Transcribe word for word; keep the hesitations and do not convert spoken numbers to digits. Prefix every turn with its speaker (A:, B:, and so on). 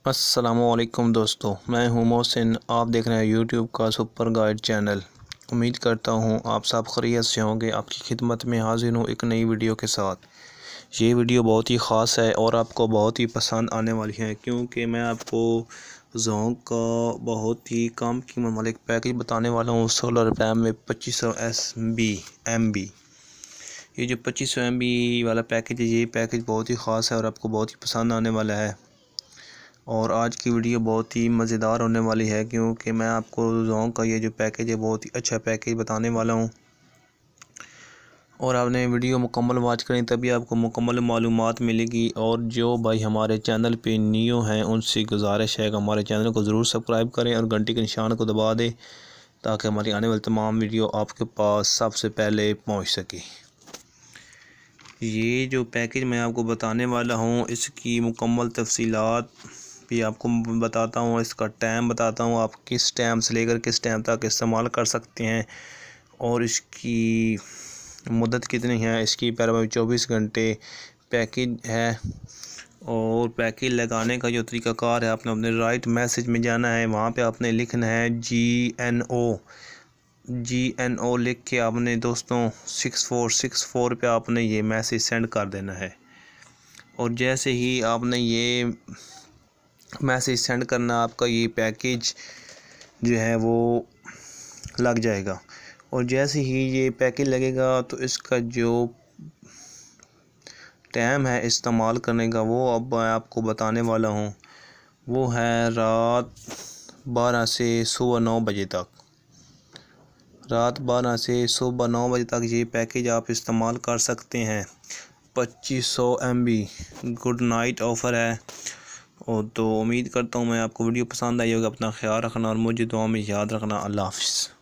A: अस्सलामुअलैकुम दोस्तों, मैं हूं मोहसिन। आप देख रहे हैं यूट्यूब का सुपर गाइड चैनल। उम्मीद करता हूं आप सब खैरियत से होंगे। आपकी खिदमत में हाजिर हूं एक नई वीडियो के साथ। ये वीडियो बहुत ही ख़ास है और आपको बहुत ही पसंद आने वाली है, क्योंकि मैं आपको जोंग का बहुत ही कम कीमत वाला एक पैकेज बताने वाला हूँ। सोलह रुपये में पच्चीस सौ एस बी एम बी ये जो पच्चीस सौ एम बी वाला पैकेज है, ये पैकेज बहुत ही ख़ास है और आपको बहुत ही पसंद आने वाला है। और आज की वीडियो बहुत ही मज़ेदार होने वाली है, क्योंकि मैं आपको जोंग का ये जो पैकेज है बहुत ही अच्छा पैकेज बताने वाला हूँ। और आपने वीडियो मुकम्मल वॉच करें तभी आपको मुकम्मल मालूमात मिलेगी। और जो भाई हमारे चैनल पे न्यू हैं उनसे गुजारिश है कि हमारे चैनल को ज़रूर सब्सक्राइब करें और घंटी के निशान को दबा दें, ताकि हमारी आने वाली तमाम वीडियो आपके पास सबसे पहले पहुँच सके। ये जो पैकेज मैं आपको बताने वाला हूँ, इसकी मुकम्मल तफसीलात भी आपको बताता हूँ, इसका टाइम बताता हूँ, आप किस टाइम से लेकर किस टाइम तक इस्तेमाल कर सकते हैं और इसकी मुद्दत कितनी है। इसकी पैरामी चौबीस घंटे पैकेज है। और पैकेज लगाने का जो तरीक़ाकार है, आपने अपने राइट मैसेज में जाना है, वहाँ पे आपने लिखना है G N O G N O लिख के आपने दोस्तों सिक्स फोर सिक्स फोर पे आपने ये मैसेज सेंड कर देना है। और जैसे ही आपने ये मैसेज सेंड करना, आपका ये पैकेज जो है वो लग जाएगा। और जैसे ही ये पैकेज लगेगा तो इसका जो टाइम है इस्तेमाल करने का, वो अब मैं आपको बताने वाला हूँ। वो है रात बारह से सुबह नौ बजे तक। रात बारह से सुबह नौ बजे तक ये पैकेज आप इस्तेमाल कर सकते हैं। पच्चीस सौ M B good night offer है। और तो उम्मीद करता हूँ मैं आपको वीडियो पसंद आई होगी। अपना ख्याल रखना और मुझे दुआ में याद रखना। अल्लाह हाफ़िज़।